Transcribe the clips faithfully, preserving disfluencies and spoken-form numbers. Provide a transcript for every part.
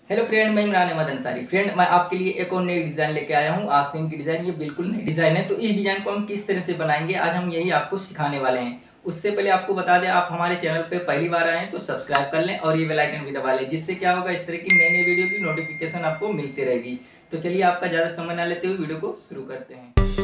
Hello friend, मैं इमरान अहमद अंसारी। फ्रेंड, मैं आपके लिए एक और नई डिज़ाइन लेके आया हूँ। आस्तीन की डिज़ाइन, ये बिल्कुल नई डिज़ाइन है। तो इस डिज़ाइन को हम किस तरह से बनाएंगे, आज हम यही आपको सिखाने वाले हैं। उससे पहले आपको बता दें, आप हमारे चैनल पे पहली बार आए हैं तो सब्सक्राइब कर लें और ये बेल आइकन भी दबा लें, जिससे क्या होगा, इस तरह की नई नई वीडियो की नोटिफिकेशन आपको मिलती रहेगी। तो चलिए, आपका ज़्यादा समय ना लेते हुए वीडियो को शुरू करते हैं।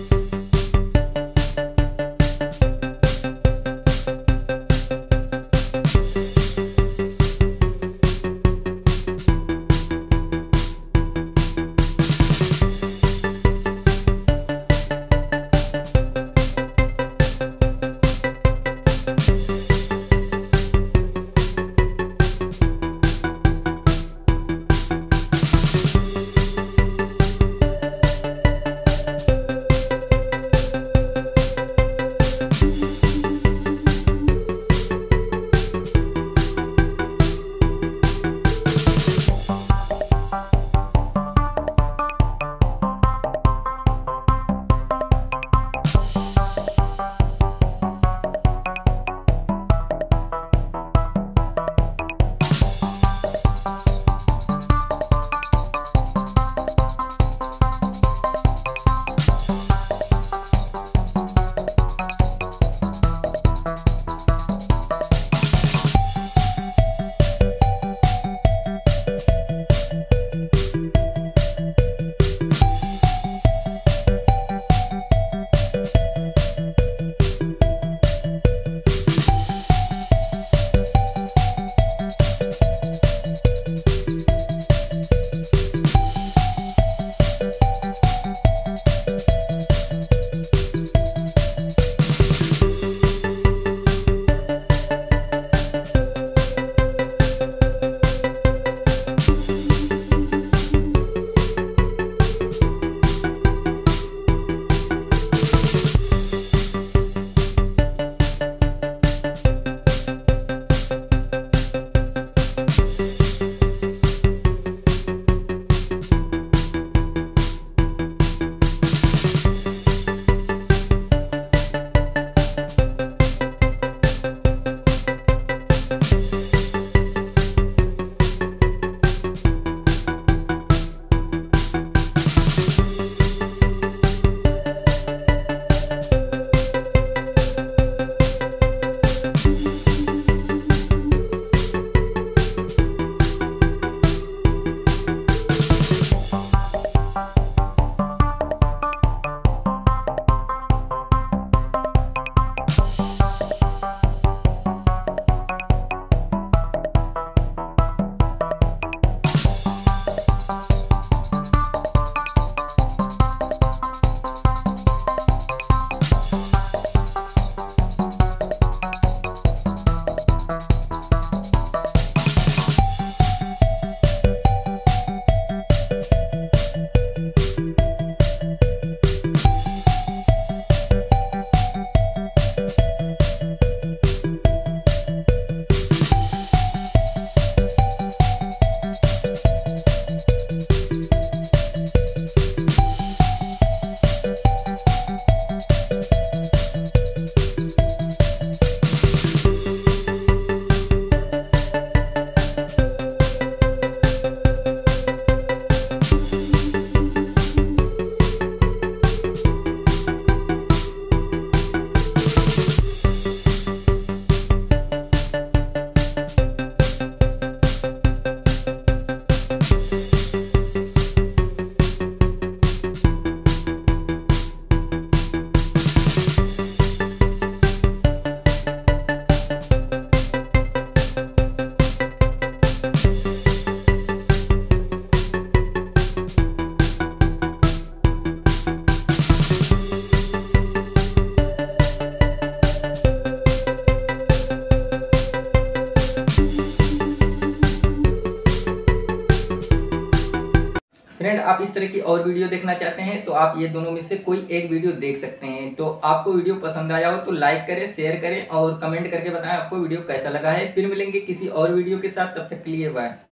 फ्रेंड, आप इस तरह की और वीडियो देखना चाहते हैं तो आप ये दोनों में से कोई एक वीडियो देख सकते हैं। तो आपको वीडियो पसंद आया हो तो लाइक करें, शेयर करें और कमेंट करके बताएं आपको वीडियो कैसा लगा है। फिर मिलेंगे किसी और वीडियो के साथ, तब तक के लिए बाय।